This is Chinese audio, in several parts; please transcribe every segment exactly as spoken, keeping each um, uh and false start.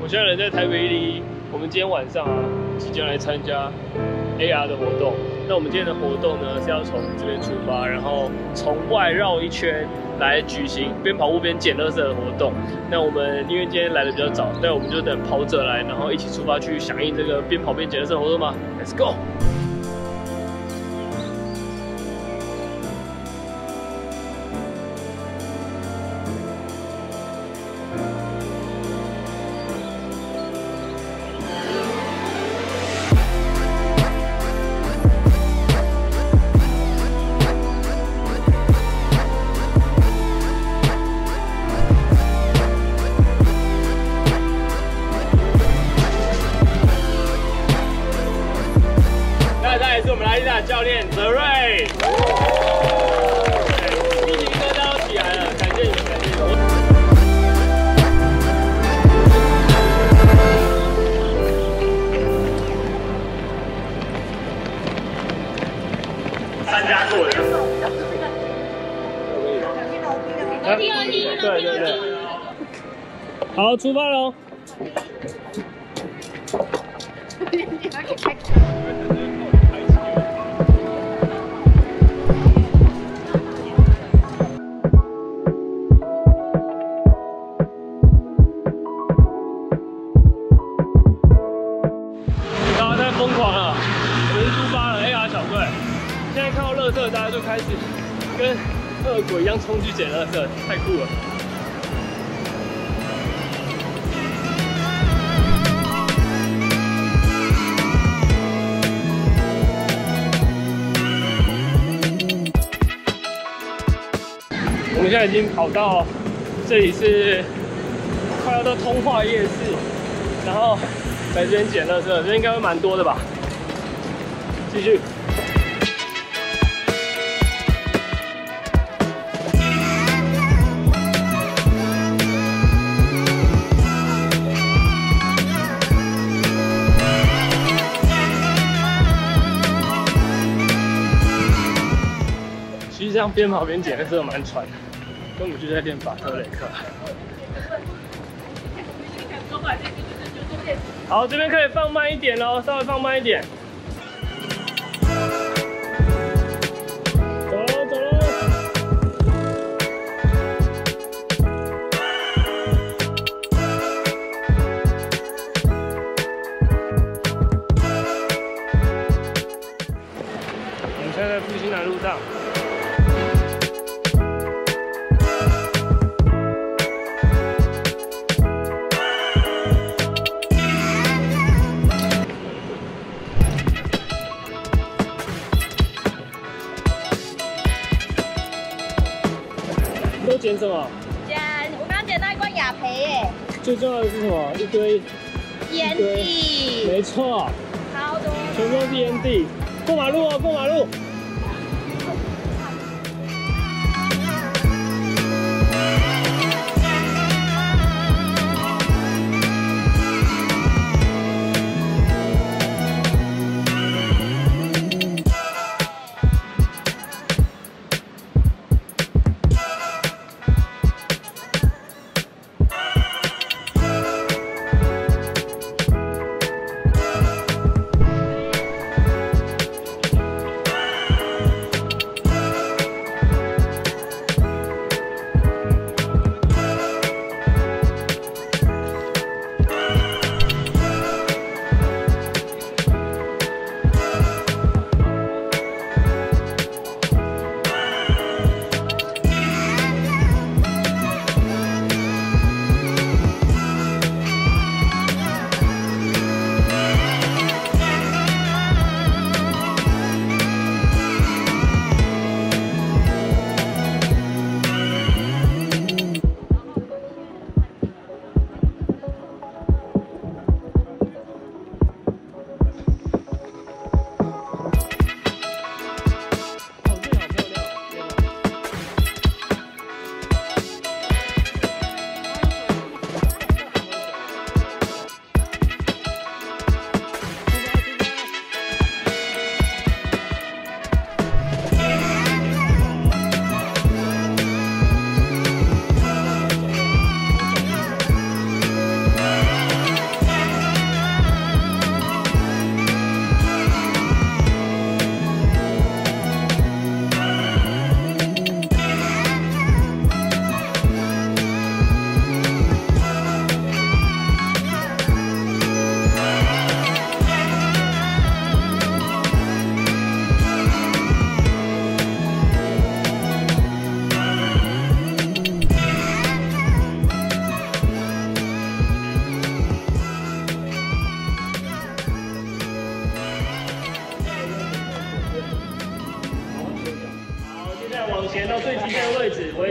我现在人在台北一零一，我们今天晚上啊，即将来参加 A R 的活动。那我们今天的活动呢，是要从这边出发，然后从外绕一圈来举行边跑步边捡垃圾的活动。那我们因为今天来的比较早，那我们就等跑者来，然后一起出发去响应这个边跑边捡垃圾的活动吧。Let's go！ 是我们拉力大教练泽瑞，一零大家都起来了，感谢你们，感谢你们。参加过的，对对对，好，出发喽！疯狂了，我们出发了 A R 小队。现在看到垃圾，大家就开始跟恶鬼一样冲去捡垃圾，太酷了。我们现在已经跑到这里是快要到通化夜市，然后来这边捡垃圾，这边应该会蛮多的吧。继续。其实这样边跑边捡垃圾蛮喘的，根本就在练法特雷克。好，这边可以放慢一点哦，稍微放慢一点。走喽，走喽。我们现在在复兴南路上。都捡什么？ 捡，我刚刚捡到一罐雅培耶。 最重要的是什么？一堆烟蒂。 没错。 超多。 全部都是烟蒂。过马路哦，过马路。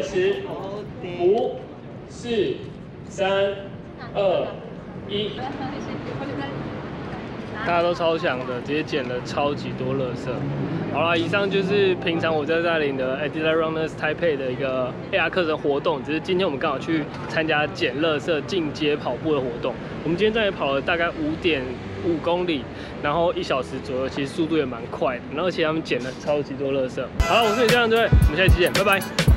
始，五、四、三、二、一。大家都超强的，直接捡了超级多垃圾。好啦，以上就是平常我在带领的 Adidas Runners Taipei 的一个 A R 课程活动，只是今天我们刚好去参加捡垃圾进阶跑步的活动。我们今天在跑了大概五点五公里，然后一小时左右，其实速度也蛮快的。然后而且他们捡了超级多垃圾。好了，我是你这样队，我们下期见，拜拜。